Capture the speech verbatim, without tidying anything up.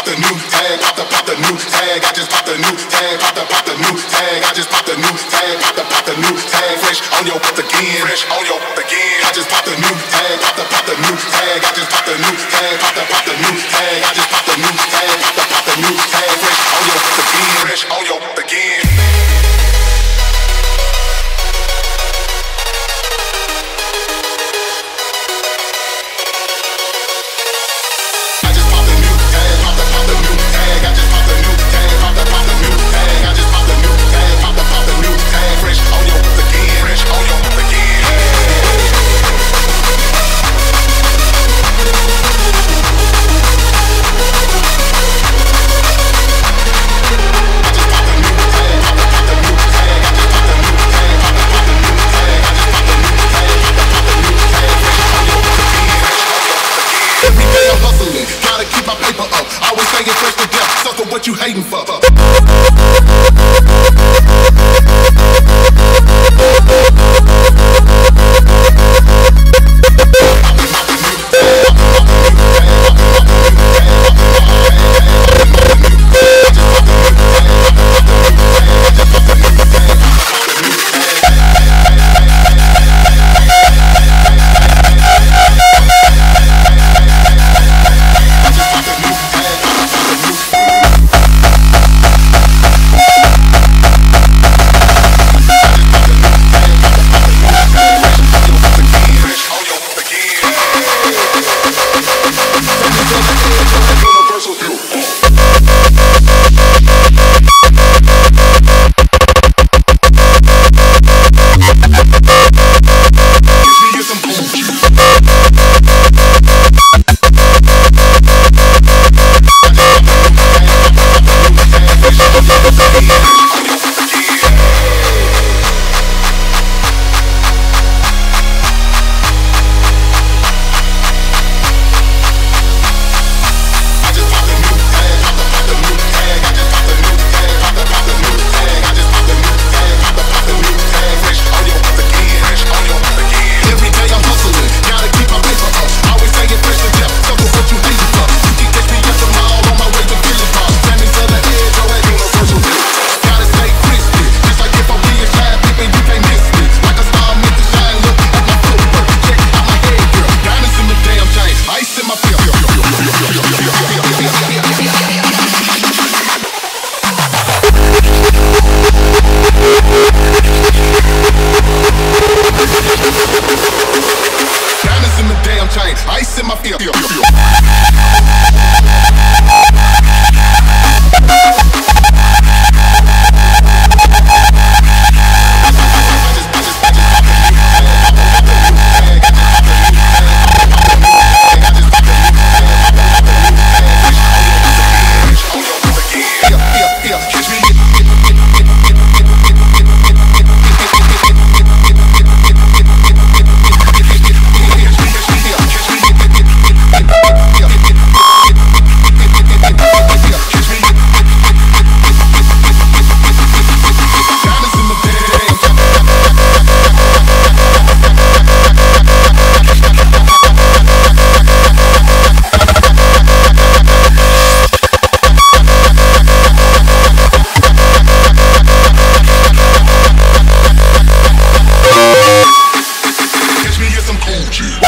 popped a new tag, popped a popped a new tag. I just popped a new tag, popped a popped a new tag. I just popped a new tag, popped a popped a new tag. Fresh on your butt again, fresh on your butt again. I just popped a new tag, popped a popped a new tag. I just popped a new tag, popped a popped a new tag. I just popped a new tag, popped a popped a new tag. Fresh on your butt again, fresh on your butt again. What you hating for? Ice in my feel. Catch me in some cool shit.